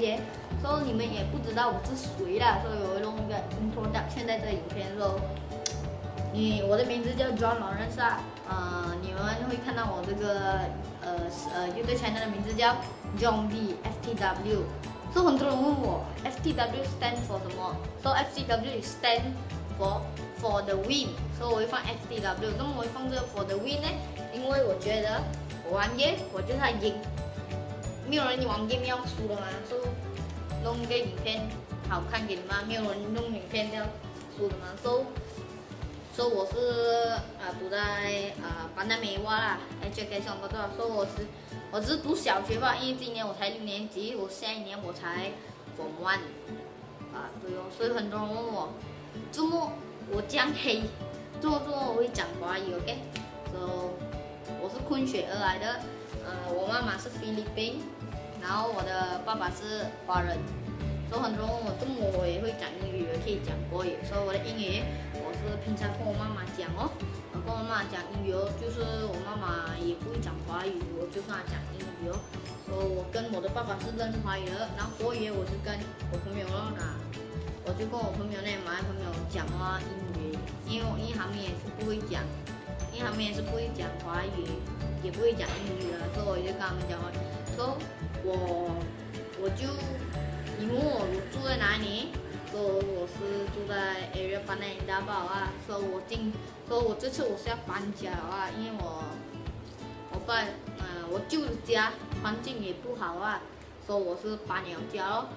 耶，所以你们也不知道我是谁啦，所以我会弄一个 introduction 在这影片说，我的名字叫 John Lawrence 啊，你们会看到我这个YouTube channel 的名字叫 John D FTW。所以很多人问我 FTW stand for 什么？ So FTW stand for the win， 所以我会放 FTW。为什么我会放这个 for the win 呢？因为我觉得我玩 game 我就是要赢，没有人玩 game 要输的嘛，所以弄一个影片好看给你们，没有人弄影片要输的嘛，所以我是读在班达美哇啦，education 不知道，所以我只是读小学吧，因为今年我才6年级，我下一年我才 Form 1对哦，所以很多人问我，周末我这样黑，周末我会讲华语 ，OK？ So 我是昆雪儿来的，我妈妈是菲律宾，然后我的爸爸是华人。所以很多人问我，周末我也会讲英语，也可以讲国语，所以我的英语我是平常跟我妈妈讲哦，我跟我妈妈讲英语哦，就是我妈妈也不会讲华语，我就跟她讲英语哦。所以我跟我的爸爸是认识华语的，然后国语我是跟我朋友咯，我就跟我朋友马来朋友讲英语，因为他们也是不会讲，因为他们也是不会讲华语，也不会讲英语的，所以我就跟他们讲华语。所以我就。你问我住在哪里？说我是住在 area 班内大堡啊。说我这次我是要搬家啊，因为我旧的家环境也不好啊，所以我是搬了家咯。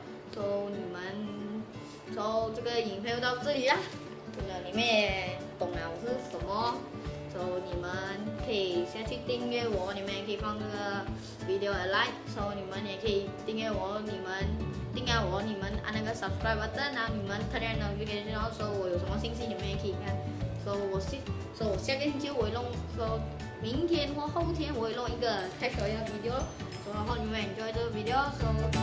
说这个影片就到这里啦，这个你们也懂了我是什么。你们可以下去订阅我，你们也可以放这个 video 的 like， 你们也可以订阅我，你们按那个 subscribe button， 然后你们 turn on notification， 然后我有什么信息你们也可以看。我下个星期我会弄，明天或后天我会弄一个开学的 video， 然后你们 enjoy 这个 video，